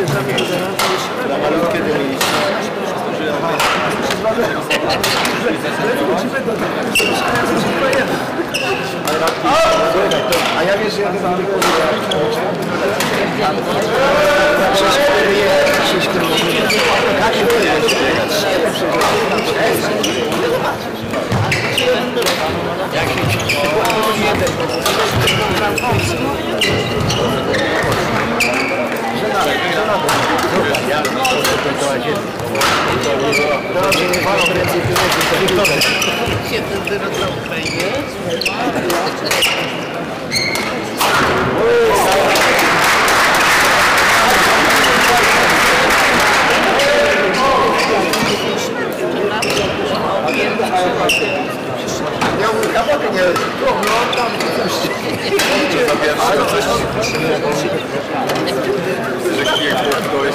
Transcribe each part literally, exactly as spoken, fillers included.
Na malutkie dymisz. A ja wiesz, że ja chyba tylko sześć kilometrów. Jak się ja bym to skończyła się. Teraz nie walą więcej pieniędzy. Jeden wyrost na Ukrainie. Ja mówię, kapoty nie... No, tam coś. Ale coś... Że kijek dołeś.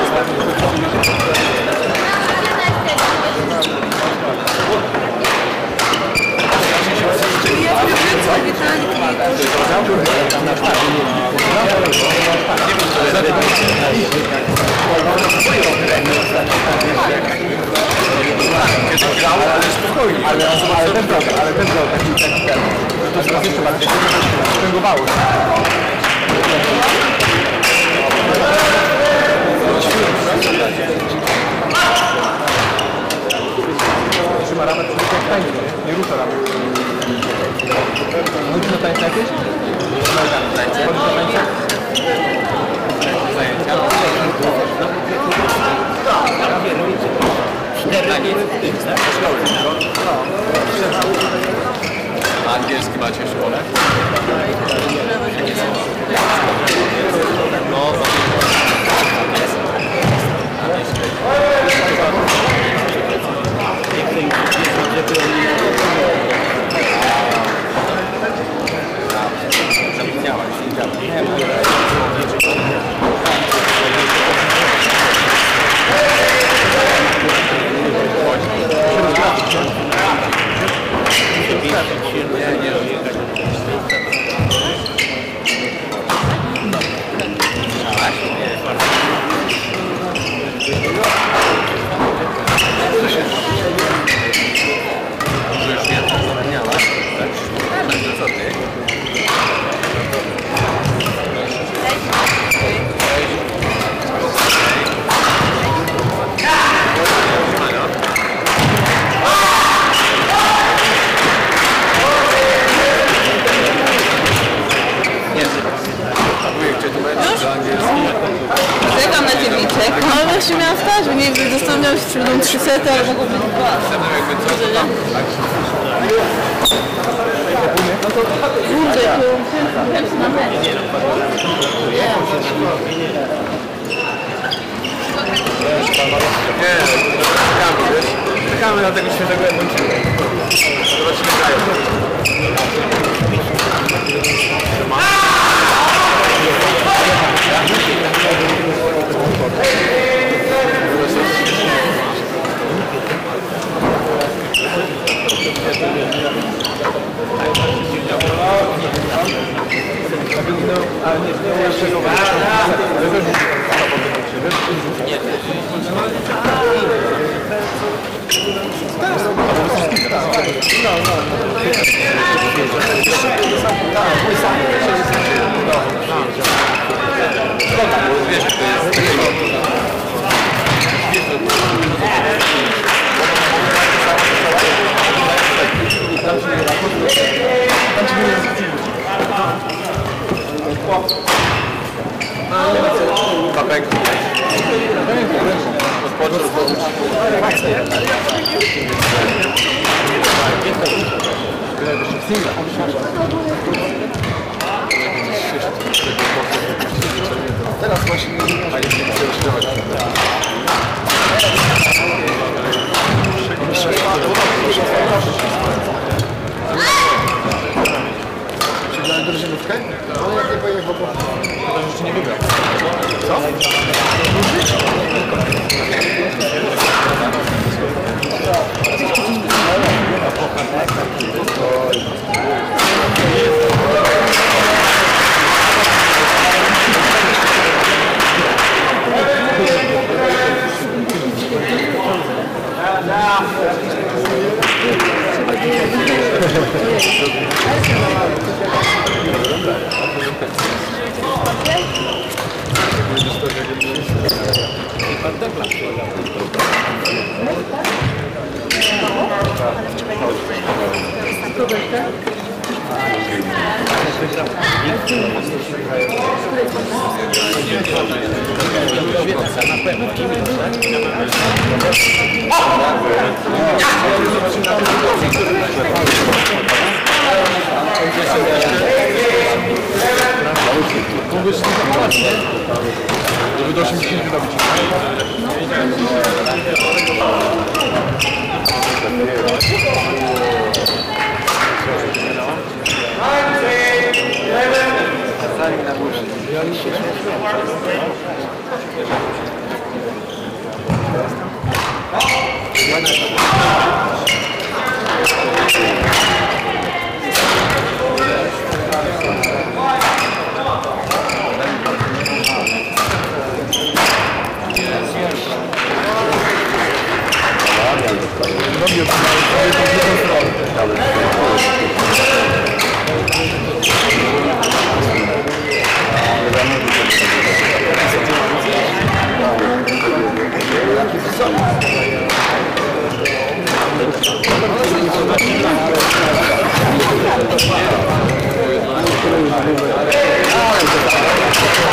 Ale, ale ten brok, ale ten brok, taki, taki ten, to jest raz jeszcze bardziej spęgowało się. Trzyma ramę, to jest tańczy, nie rusza ramę. Chodzisz na tańce jakieś? Chodzisz na tańce? Zajęcia? A angielski macie w szkole? No, Czekam na dziewiczek. No właśnie miałam wstać, bo nie wiem, dostał miał przyjdą trzy sety, ale mogą być dwa. Kurde, to jest na mecz. Nie, czekamy, wiesz? Czekamy na tego świętego Edmoncina. Zobaczymy grają. Ale nie, nie, jeszcze go Papek. Teraz właśnie nie chcę rozśpiewać. Czy dałem drużynówkę? No jak nie pojechał, bo to jeszcze nie wygrał. Co? Żeby do osiemdziesięciu robić. Ale to